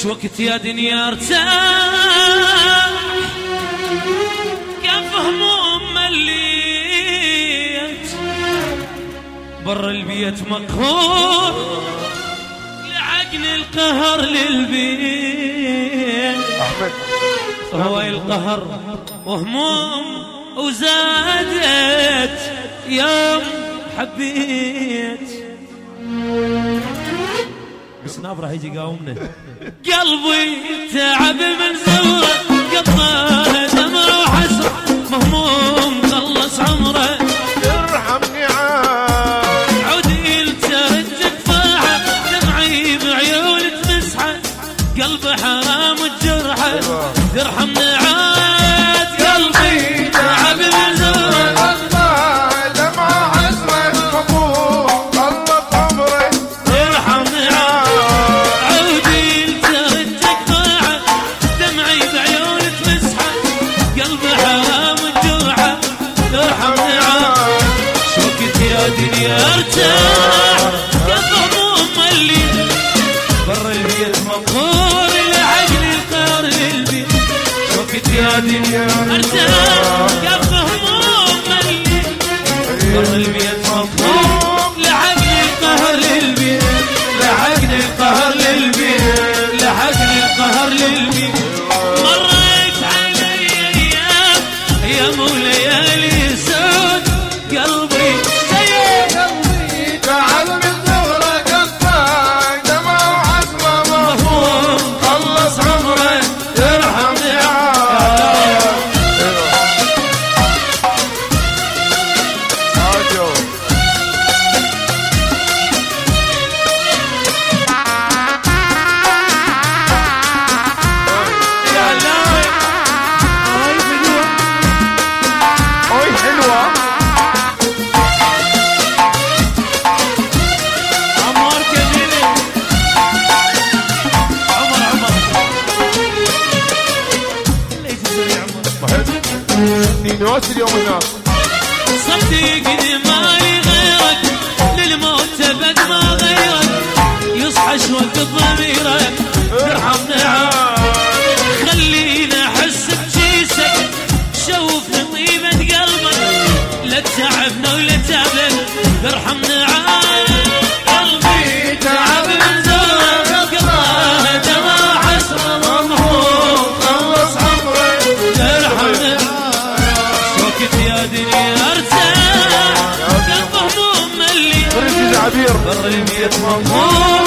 شوقت يا دنيا ارتاح كيف هموم مليت بر البيت مقهور لعقل القهر للبيت هو القهر وهموم وزادت يوم حبيت بس ناف راح يجي يقاومنا قلبي تعب من زوره قطعه دمر وحسره مهموم خلص عمره يرحمني عودي لترجك فاحه دمعي بعيون تمسحه قلبي حرام الجرحه ترحمني عاد قلبي تعب من زوره ارتاح قلب هموم ملي بر البيت مقهور لعقل القهر للبيت وقت يا دنيا ارتاح قلب هموم ملي بر البيت مقهور لعقل القهر للبيت لعقل القهر للبيت لعقل القهر للبيت مريت علي ايام وليالي سود قلبي نواس اليوم هناك صدقني ما غيرك للموت ابد ما غيرك يصحى شوق ضميرك يرحمنا عاد خلينا احس بجيسك شوفنا طيبة قلبك لا تتعبنا ولا تعبنا يرحمنا عاد قلبي تعب من زورك قطعه دمع حسرة ممحوق خلص عمرك يرحمنا يا دنيا ارتاح قلب هموم ملي برج العبير بر البيت ممهور